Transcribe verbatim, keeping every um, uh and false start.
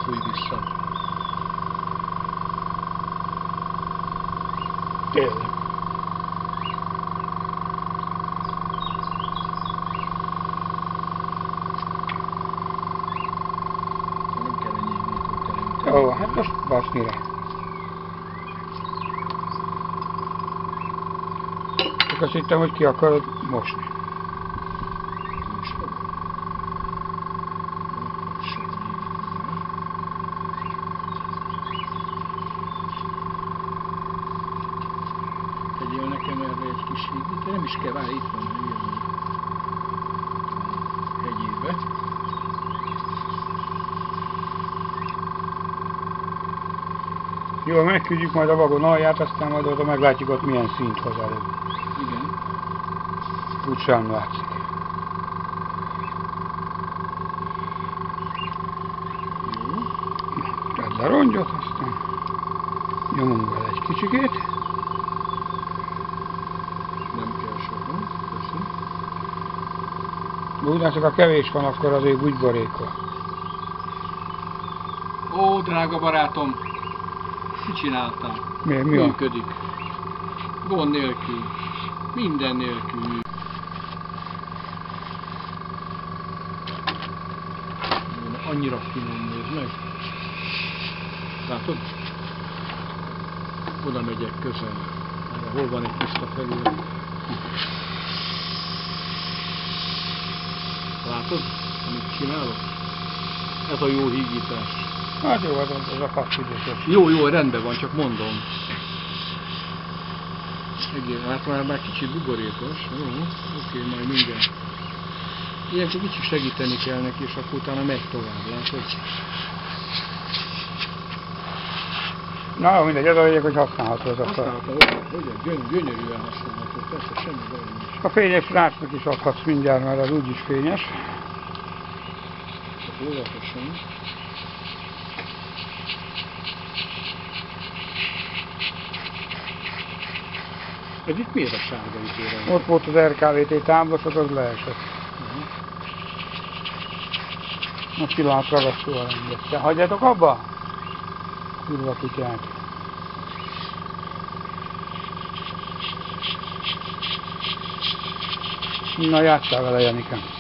fúj vissza. Tényleg. Nem kell ennyi indítót teremteni. Jó, hát most baszni rá. Csak azt hittem, hogy ki akarod mosni. Ki is fogom. Tegyél nekem erre egy kis hídit, de nem is kell, várj, itt van, hogy jön. Hegyébe. Jó, megküldjük majd a vagon alját, aztán majd oda meglátjuk ott milyen színt hoz előbb. Igen. Úgy sem látszik. Jó. Tedd le rongyot, aztán nyomunk vele egy kicsikét. Nem kell soha. Köszönöm. Úgy, csak a kevés van, akkor azért úgy borékol. Ó, drága barátom! Mit csináltál? Miért? Mi van? Működik. Gond nélkül. Minden nélkül. Annyira finom, nézd meg. Látod? Oda megyek közel. Hol van egy tiszta felület? Látod, amit csinálok? Ez a jó hígítás. Hát jó, az, az a faszidős. Jó, jó, rendben van, csak mondom. Egész, hát már, már kicsit buborékos. Jó, oké, majd mindjárt. Ilyenkor kicsit segíteni kell neki, és akkor utána megy tovább, látod? Na, mindegy, az a lényeg, hogy használható az a szar. Használható, hogy gyöny gyönyörűen használható, persze semmi baj nincs. A fényes rácsnak is adhatsz mindjárt, mert az úgyis fényes. Csak óvatosan. Ez itt miért a sárga izére? Ott volt az er ká vé té táblaszat, az leesett. Uh-huh. Most pillanat ragasztóval engedte. Hagyjátok abba? Kurva kutyát. Na, játsszál vele, Janikám.